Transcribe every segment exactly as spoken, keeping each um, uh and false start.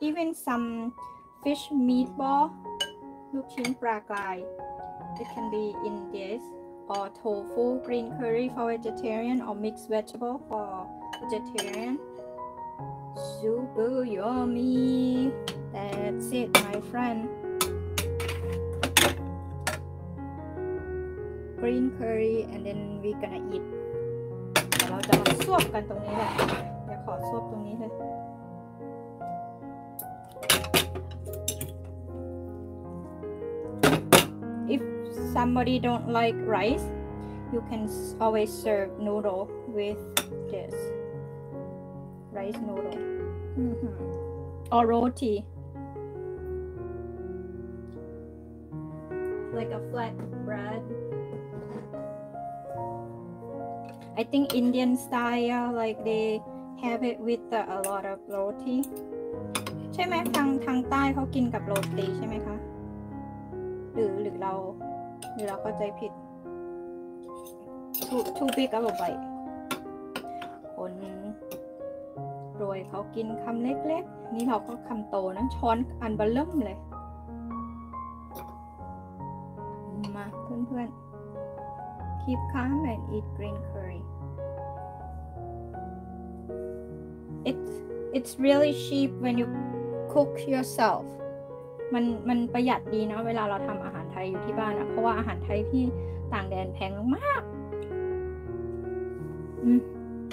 even some fish meatball ลูกชิ้นปลากราย it can be in this or tofu green curry for vegetarian or mixed vegetable for vegetarian super yummy that's it my friend green curry and then we gonna eat เดี๋ยวเราจะมาซวบกันตรงนี้แหละเดี๋ยวขอซวบตรงนี้เลย if somebody don't like rice you can always serve noodle with this rice noodle mm-hmm. or roti like a flat bread I think Indian style like they have it with uh, a lot of roti ใช่ไหมทางทางใต้เขากินกับโรตีใช่ไหมคะหรือหรือเราหรือเราเข้าใจผิด too too big of a bite คนรวยเขากินคำเล็กๆนี่เราก็คำโตนะช้อนอันเบลเริ่มเลยมาเพื่อนๆ keep calm and eat green curry it's it's really cheap when you cook yourself มันมันประหยัดดีนะเวลาเราทำอาหารไทยอยู่ที่บ้านอะเพราะว่าอาหารไทยที่ต่างแดนแพงมากอืม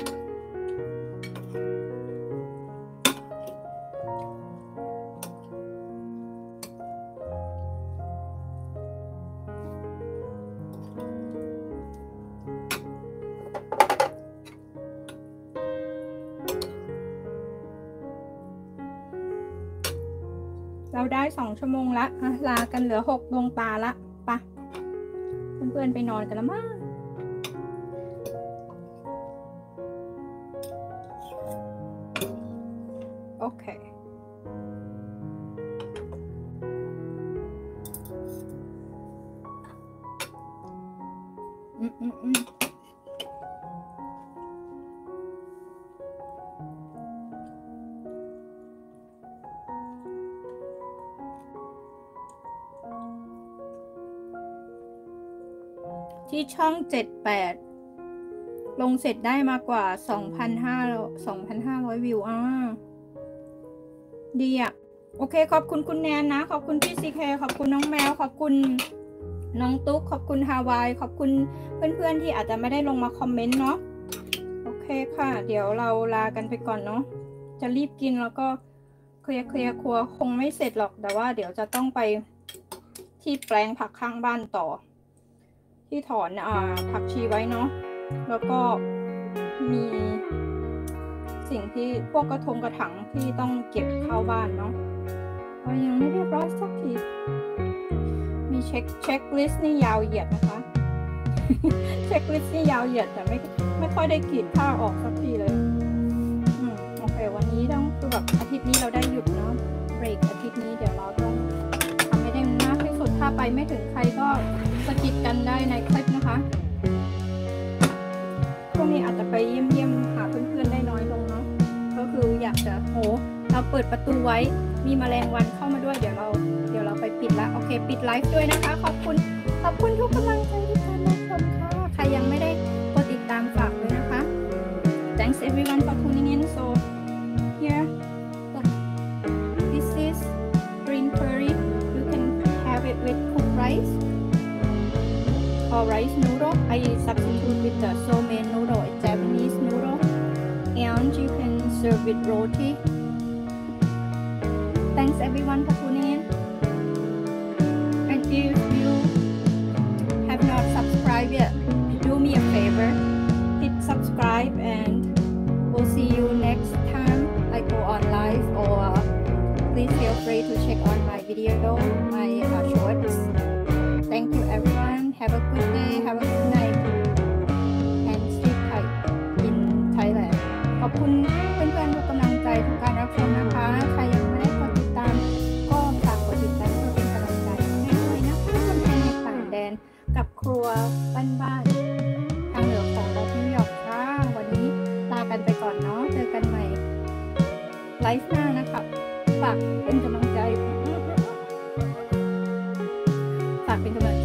เราได้สองชั่วโมงละลากันเหลือหกดวงตาละปะเพื่อนๆไปนอนกันแล้วมั้งโอเคอืมอืมอืมที่ช่องเจ็ดแปดลงเสร็จได้มากกว่า สองพันห้าร้อย วิวอ่าดีอ่ะโอเคขอบคุณคุณแนนนะขอบคุณพี่ซีเคขอบคุณน้องแมวขอบคุณน้องตุ๊กขอบคุณฮาวายขอบคุณเพื่อนๆที่อาจจะไม่ได้ลงมาคอมเมนต์เนาะโอเคค่ะเดี๋ยวเราลากันไปก่อนเนาะจะรีบกินแล้วก็เคลียร์เคลียร์ครัวคงไม่เสร็จหรอกแต่ว่าเดี๋ยวจะต้องไปที่แปลงผักข้างบ้านต่อที่ถอนอ่าผักชีไว้เนาะแล้วก็มีสิ่งที่พวกกระทงกระถังที่ต้องเก็บเข้าบ้านเนาะก็ยังไม่เรียบร้อยสักทีมีเช็คเช็คลิสต์นี่ยาวเหยียดนะคะ เช็คลิสต์นี่ยาวเหยียดแต่ไม่ไม่ค่อยได้กรีดผ้าออกสักทีเลยอืมโอเควันนี้ต้องคือแบบอาทิตย์นี้เราได้หยุดเนาะเบรกอาทิตย์นี้เดี๋ยวเราต้องทำให้ได้มากที่สุดถ้าไปไม่ถึงใครก็สกิดกันได้ในคลิปนะคะช่วงนี้อาจจะไปเยี่ยมเยี่ยมหาเพื่อนๆได้น้อยลงเนาะก็คืออยากจะโหเราเปิดประตูไว้มีแมลงวันเข้ามาด้วยเดี๋ยวเราเดี๋ยวเราไปปิดละโอเคปิดไลฟ์ด้วยนะคะขอบคุณขอบคุณทุกกำลังใจที่การรับชมค่ะใครยังไม่ได้กดติดตามฝากด้วยนะคะ thanks everyone for tuning in so here this is green curry you can have it with cooked rice or rice noodle I substitute with the so mein noodle a Japanese noodle and you can serve with roti thanks everyone for tuning in and if you have not subscribed yet do me a favor hit subscribe and we'll see you next time I go on live or please feel free to check on my video my uh, shorts thank you everyone have a good day have a good night and sleep tight in Thailand ขอบคุณเพื่อนๆทุกกำลังใจทุกการรับชมนะคะใครยังไม่ได้กดติดตามก็ฝากกดติดตามเพื่อเป็นกำลังใจให้ด้วยนะคะคนไทยในต่างแดนกับครัวบ้านๆทางเหนือของเราที่นิวยอร์กค่ะวันนี้ลากันไปก่อนเนาะเจอกันใหม่ไลฟ์หน้านะคะฝากเป็นกำลังใจฝากเป็นกำลัง